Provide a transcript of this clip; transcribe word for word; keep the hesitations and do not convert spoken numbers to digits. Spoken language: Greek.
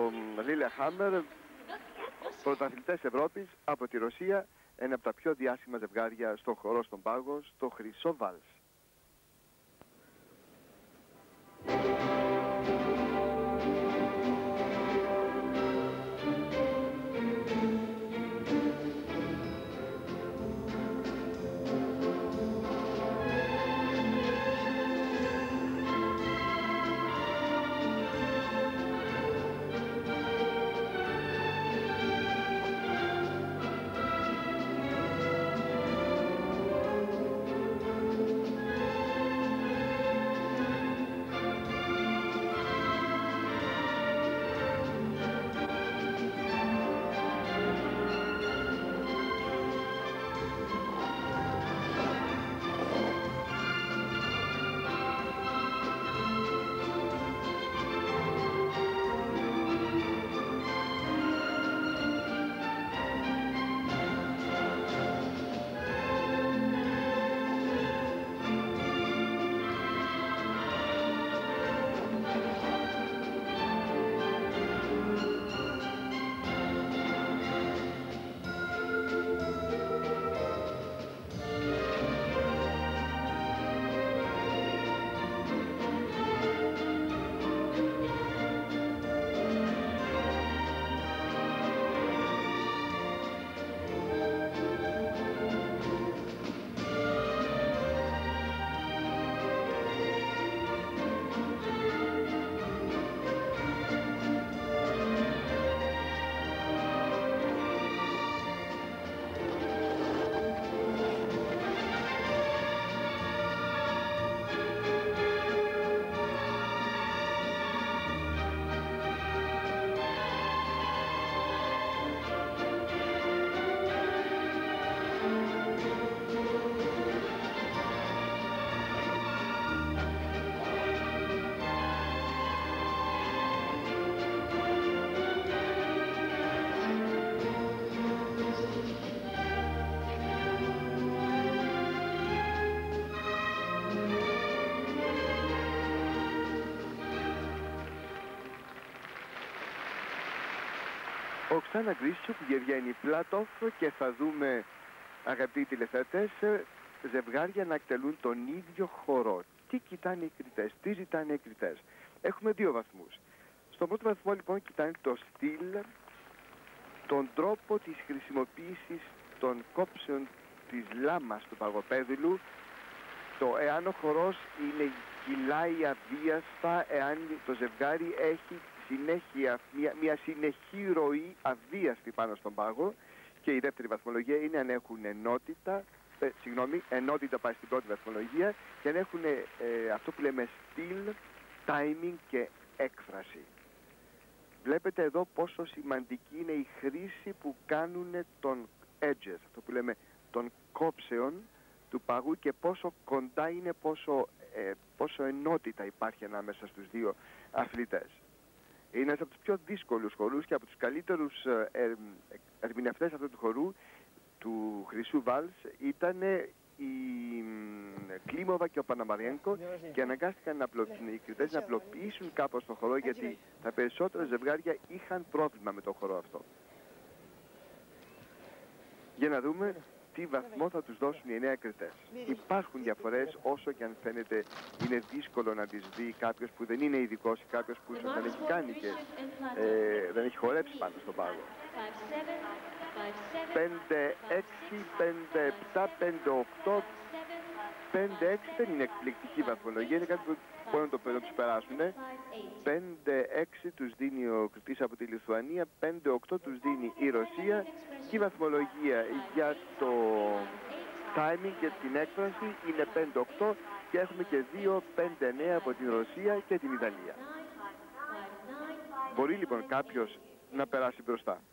Λίλεχάμερ, πρωταθλητές Ευρώπης από τη Ρωσία, ένα από τα πιο διάσημα ζευγάρια στον χορό στον πάγο, στο χρυσό βάλς. Oksana Grishuk, Evgeni Platov, και θα δούμε, αγαπητοί τηλεθεατές, ζευγάρια να εκτελούν τον ίδιο χορό. Τι κοιτάνε οι κριτές, τι ζητάνε οι κριτές. Έχουμε δύο βαθμούς. Στον πρώτο βαθμό λοιπόν κοιτάνε το στυλ, τον τρόπο της χρησιμοποίησης των κόψεων της λάμας του παγοπέδιλου, το εάν ο χορός είναι κυλάει αβίαστα, εάν το ζευγάρι έχει συνέχεια, μια, μια συνεχή ροή αβίαστη πάνω στον πάγο, και η δεύτερη βαθμολογία είναι αν έχουν ενότητα, ε, συγγνώμη, ενότητα πάει στην πρώτη βαθμολογία, και αν έχουν ε, αυτό που λέμε στυλ, timing και έκφραση. Βλέπετε εδώ πόσο σημαντική είναι η χρήση που κάνουν των edges, αυτό που λέμε των κόψεων του παγού, και πόσο κοντά είναι, πόσο, ε, πόσο ενότητα υπάρχει ανάμεσα στους δύο αθλητές. Είναι ένας από τους πιο δύσκολους χορούς και από τους καλύτερους ε, ε, ερμηνευτές αυτού του χορού, του χρυσού βάλς, ήταν η Κλίμοβα και ο Παναμαριένκο, και αναγκάστηκαν να απλο... οι κριτές να απλοποιήσουν κάπως τον χορό, γιατί τα περισσότερα ζευγάρια είχαν πρόβλημα με τον χορό αυτό. Για να δούμε τι βαθμό θα τους δώσουν οι εννέα κριτές. Υπάρχουν διαφορές, όσο και αν φαίνεται είναι δύσκολο να τις δει κάποιος που δεν είναι ειδικός ή κάποιος που ίσως δεν έχει κάνει και ε, δεν έχει χορέψει πάνω στον πάγο. πέντε έξι, πέντε επτά, πέντε οκτώ, πέντε έξι δεν είναι εκπληκτική βαθμολογία, είναι κάτι που μπορούν να το τους περάσουν. πέντε έξι τους δίνει ο κριτής από τη Λιθουανία, πέντε οκτώ τους δίνει η Ρωσία, και η βαθμολογία για το timing και την έκφραση είναι πέντε οκτώ, και έχουμε και δύο πέντε εννέα από την Ρωσία και την Ιταλία. Μπορεί λοιπόν κάποιος να περάσει μπροστά.